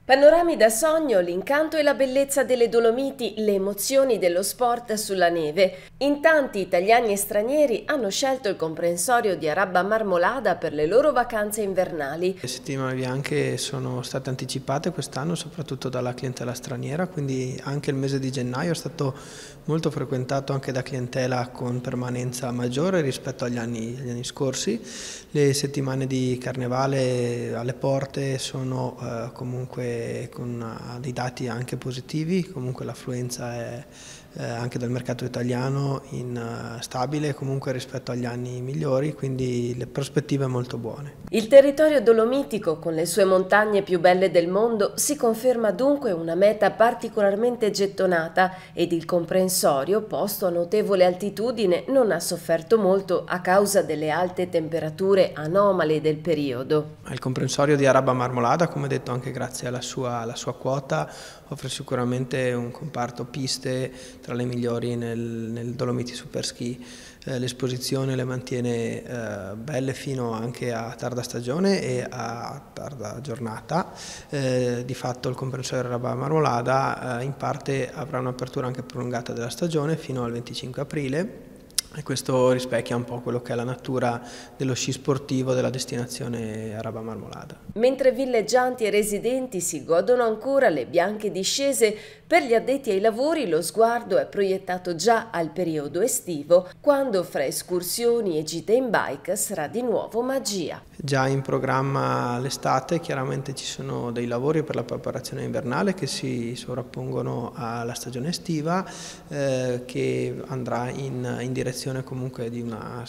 Panorami da sogno, l'incanto e la bellezza delle Dolomiti, le emozioni dello sport sulla neve. In tanti italiani e stranieri hanno scelto il comprensorio di Arabba Marmolada per le loro vacanze invernali. Le settimane bianche sono state anticipate quest'anno soprattutto dalla clientela straniera, quindi anche il mese di gennaio è stato molto frequentato anche da clientela con permanenza maggiore rispetto agli anni scorsi. Le settimane di carnevale alle porte sono comunque con dei dati anche positivi, comunque l'affluenza è anche dal mercato italiano stabile comunque rispetto agli anni migliori, quindi le prospettive molto buone. Il territorio dolomitico, con le sue montagne più belle del mondo, si conferma dunque una meta particolarmente gettonata ed il comprensorio, posto a notevole altitudine, non ha sofferto molto a causa delle alte temperature anomale del periodo. Il comprensorio di Arabba Marmolada, come detto anche grazie alla sua quota, offre sicuramente un comparto piste tra le migliori nel Dolomiti Superski. L'esposizione le mantiene belle fino anche a tarda stagione e a tarda giornata. Di fatto il comprensorio Arabba Marmolada in parte avrà un'apertura anche prolungata della stagione fino al 25 aprile. E questo rispecchia un po' quello che è la natura dello sci sportivo della destinazione Arabba Marmolada. Mentre villeggianti e residenti si godono ancora le bianche discese, per gli addetti ai lavori lo sguardo è proiettato già al periodo estivo, quando fra escursioni e gite in bike sarà di nuovo magia. Già in programma l'estate, chiaramente ci sono dei lavori per la preparazione invernale che si sovrappongono alla stagione estiva, che andrà in direzione comunque di una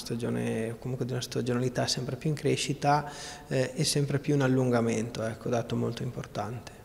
stagionalità sempre più in crescita e sempre più in allungamento, ecco, dato molto importante.